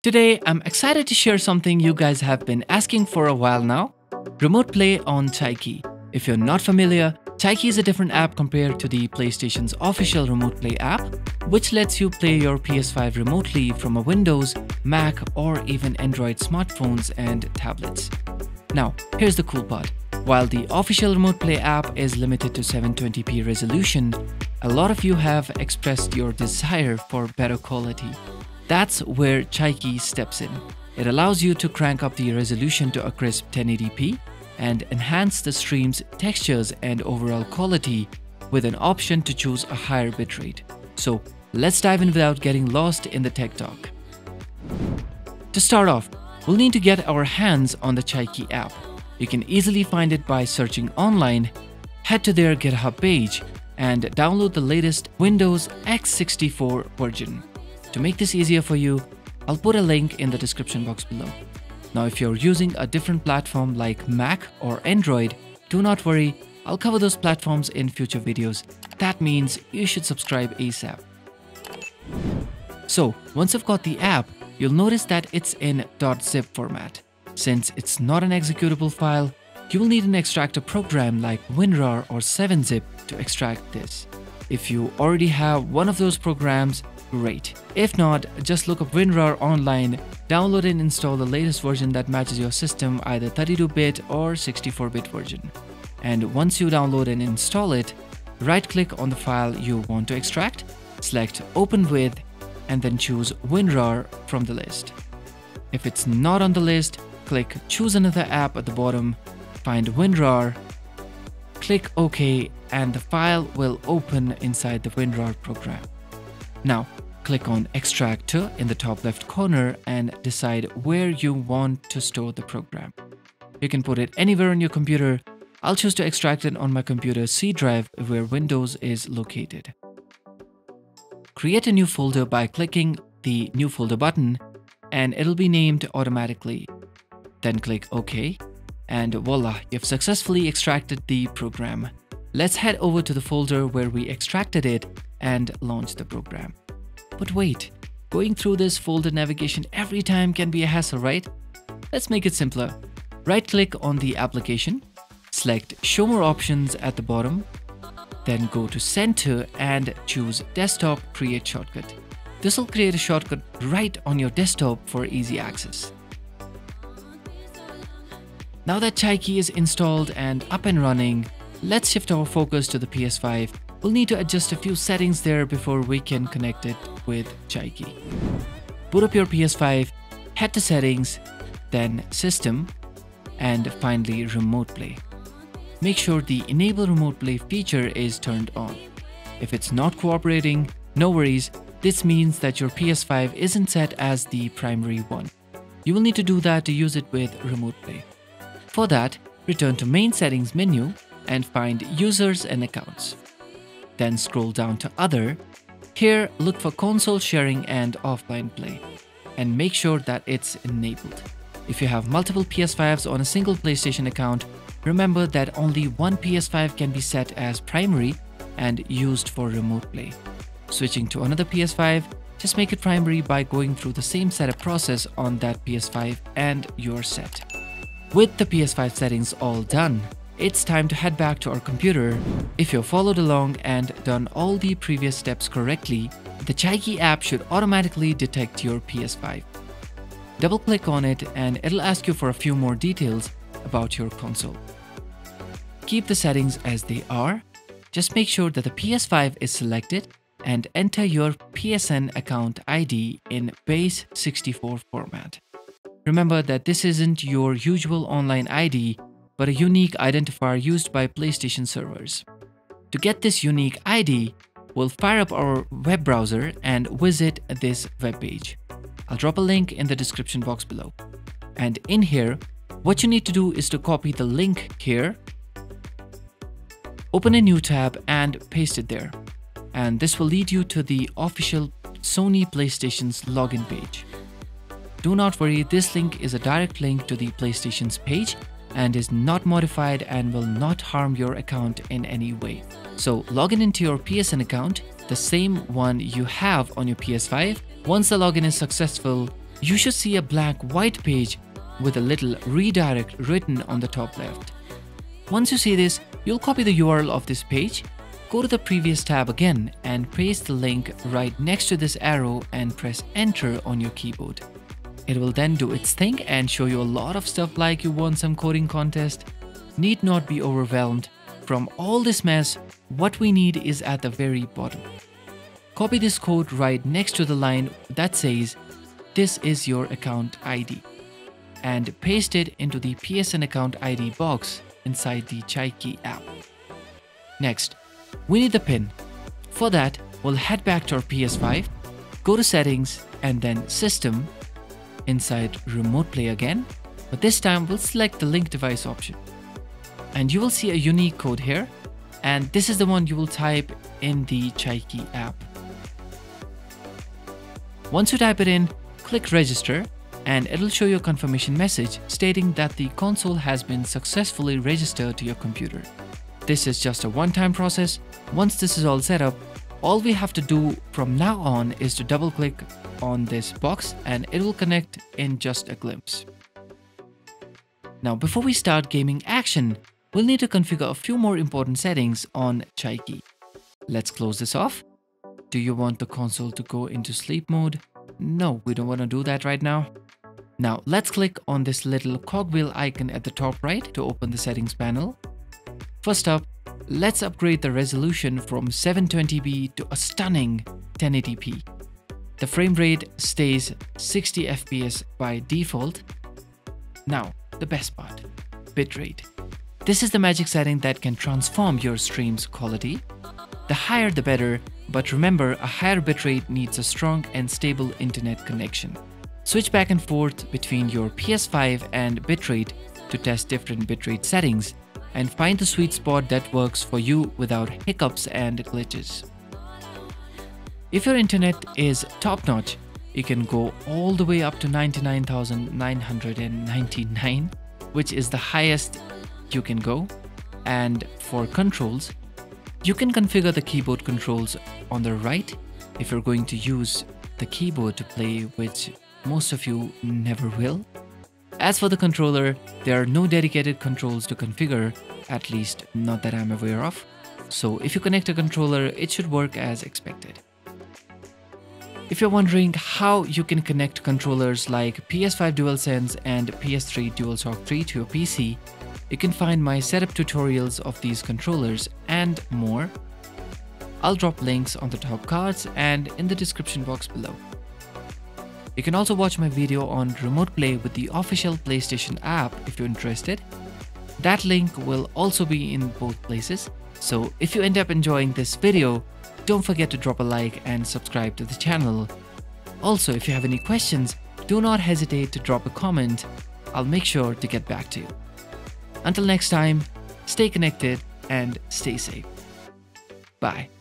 Today, I'm excited to share something you guys have been asking for a while now, Remote Play on Chai-Key. If you're not familiar, Chai-Key is a different app compared to the PlayStation's official Remote Play app, which lets you play your PS5 remotely from a Windows, Mac, or even Android smartphones and tablets. Now, here's the cool part. While the official Remote Play app is limited to 720p resolution, a lot of you have expressed your desire for better quality. That's where Chai-Key steps in. It allows you to crank up the resolution to a crisp 1080p and enhance the stream's textures and overall quality with an option to choose a higher bitrate. So let's dive in without getting lost in the tech talk. To start off, we'll need to get our hands on the Chai-Key app. You can easily find it by searching online, head to their GitHub page, and download the latest Windows x64 version. To make this easier for you, I'll put a link in the description box below. Now, if you're using a different platform like Mac or Android, do not worry, I'll cover those platforms in future videos. That means you should subscribe ASAP. So, once you've got the app, you'll notice that it's in .zip format. Since it's not an executable file, you will need an extractor program like WinRAR or 7-Zip to extract this. If you already have one of those programs, great. If not, just look up WinRAR online, download and install the latest version that matches your system, either 32-bit or 64-bit version. And once you download and install it, right-click on the file you want to extract, select Open With, and then choose WinRAR from the list. If it's not on the list, click Choose Another App at the bottom, find WinRAR, click OK, and the file will open inside the WinRAR program. Now, click on Extract To in the top left corner and decide where you want to store the program. You can put it anywhere on your computer. I'll choose to extract it on my computer's C drive where Windows is located. Create a new folder by clicking the New Folder button and it'll be named automatically. Then click OK and voila, you've successfully extracted the program. Let's head over to the folder where we extracted it and launch the program. But wait, going through this folder navigation every time can be a hassle, right? Let's make it simpler. Right-click on the application, select Show More Options at the bottom, then go to Center and choose Desktop Create Shortcut. This will create a shortcut right on your desktop for easy access. Now that Chai-Key is installed and up and running, let's shift our focus to the PS5. We'll need to adjust a few settings there before we can connect it with Chai-Key. Boot up your PS5, head to Settings, then System, and finally Remote Play. Make sure the Enable Remote Play feature is turned on. If it's not cooperating, no worries, this means that your PS5 isn't set as the primary one. You will need to do that to use it with Remote Play. For that, return to Main Settings menu and find Users and Accounts. Then scroll down to Other. Here, look for Console Sharing and Offline Play, and make sure that it's enabled. If you have multiple PS5s on a single PlayStation account, remember that only one PS5 can be set as primary and used for Remote Play. Switching to another PS5, just make it primary by going through the same setup process on that PS5 and you're set. With the PS5 settings all done, it's time to head back to our computer. If you've followed along and done all the previous steps correctly, the Chai-Key app should automatically detect your PS5. Double-click on it and it'll ask you for a few more details about your console. Keep the settings as they are. Just make sure that the PS5 is selected and enter your PSN account ID in base64 format. Remember that this isn't your usual online ID, but a unique identifier used by PlayStation servers. To get this unique ID, we'll fire up our web browser and visit this web page. I'll drop a link in the description box below. And in here, what you need to do is to copy the link here, open a new tab and paste it there. And this will lead you to the official Sony PlayStation's login page. Do not worry, this link is a direct link to the PlayStation's page and is not modified and will not harm your account in any way. So log in into your PSN account, the same one you have on your PS5. Once the login is successful, you should see a black white page with a little redirect written on the top left. Once you see this, you'll copy the URL of this page, go to the previous tab again and paste the link right next to this arrow and press enter on your keyboard. It will then do its thing and show you a lot of stuff like you won some coding contest. Need not be overwhelmed. From all this mess, what we need is at the very bottom. Copy this code right next to the line that says, "This is your account ID," and paste it into the PSN account ID box inside the ChaiKey app. Next, we need the PIN. For that, we'll head back to our PS5, go to Settings and then System, inside Remote Play again, but this time we'll select the link device option. And you will see a unique code here, and this is the one you will type in the ChaiKey app. Once you type it in, click register and it'll show you a confirmation message stating that the console has been successfully registered to your computer. This is just a one-time process. Once this is all set up, all we have to do from now on is to double click on this box and it will connect in just a glimpse. Now, before we start gaming action, we'll need to configure a few more important settings on ChaiKey. Let's close this off. Do you want the console to go into sleep mode? No, we don't want to do that right now. Now let's click on this little cogwheel icon at the top right to open the settings panel. First up, let's upgrade the resolution from 720p to a stunning 1080p. The frame rate stays 60 FPS by default. Now, the best part, bitrate. This is the magic setting that can transform your stream's quality. The higher the better, but remember, a higher bitrate needs a strong and stable internet connection. Switch back and forth between your PS5 and bitrate to test different bitrate settings and find the sweet spot that works for you without hiccups and glitches. If your internet is top-notch, you can go all the way up to 99,999, which is the highest you can go. And for controls, you can configure the keyboard controls on the right if you're going to use the keyboard to play, which most of you never will. As for the controller, there are no dedicated controls to configure, at least not that I'm aware of. So if you connect a controller, it should work as expected. If you're wondering how you can connect controllers like PS5 DualSense and PS3 DualShock 3 to your PC, you can find my setup tutorials of these controllers and more. I'll drop links on the top cards and in the description box below. You can also watch my video on Remote Play with the official PlayStation app if you're interested. That link will also be in both places. So if you end up enjoying this video, don't forget to drop a like and subscribe to the channel. Also, if you have any questions, do not hesitate to drop a comment. I'll make sure to get back to you. Until next time, stay connected and stay safe. Bye.